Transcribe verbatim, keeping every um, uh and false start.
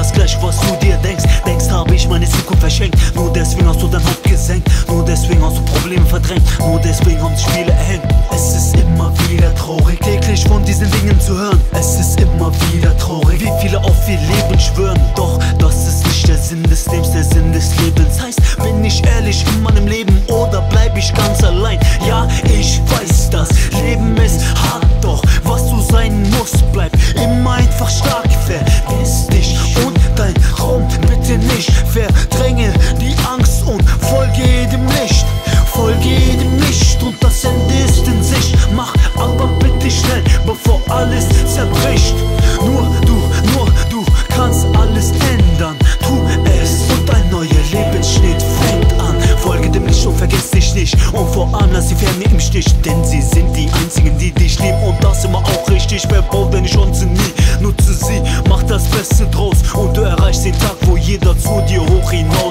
das gleiche, was du dir denkst. Denkst, habe ich meine Zukunft verschenkt. Nur deswegen hast du dein Haupt gesenkt. Nur deswegen hast du Probleme verdrängt. Nur deswegen haben sich viele erhängt. Es ist immer wieder traurig, täglich von diesen Dingen zu hören. Es ist immer wieder traurig, wie viele auf ihr Leben schwören. Doch das ist nicht der Sinn des Lebens, der Sinn des Lebens heißt, bin ich ehrlich in meinem Leben oder bleib ich ganz allein? Ja, ich weiß, das Leben ist hart, doch was du sein musst, bleib immer einfach stark. Vergiss dich und dein Traum bitte nicht. Verdränge die Angst und folge dem Licht. Folge dem Licht und das Ende ist in Sicht. Mach aber bitte schnell, bevor alles zerbricht. Nur du, nur du kannst alles ändern. Tu es und ein neuer Lebensschnitt fängt an. Folge dem Licht und vergiss dich nicht. Und vor allem lass die Ferne im Stich, denn sie sind die einzigen, die dich lieben. Und das immer auch richtig. Verbaut deine Chance nie, nutze sie, mach das Beste draus. Und du erreichst den Tag, wo jeder zu dir hoch hinaus